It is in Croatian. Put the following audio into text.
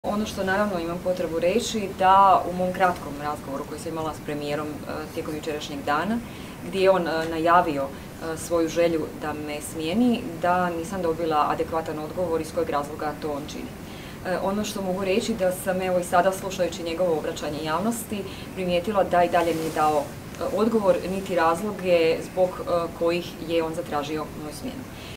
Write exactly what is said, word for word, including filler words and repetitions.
Ono što naravno imam potrebu reći da u mom kratkom razgovoru koji sam imala s premijerom tijekom jučerašnjeg dana, gdje je on najavio svoju želju da me smijeni, da nisam dobila adekvatan odgovor iz kojeg razloga to on čini. Ono što mogu reći da sam evo i sada slušajući njegovo obraćanje javnosti primijetila da i dalje nije dao odgovor niti razloge zbog kojih je on zatražio moju smjenu.